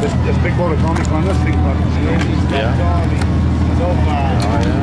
This big ball of comic on this thing, but yeah. so far. Oh, yeah.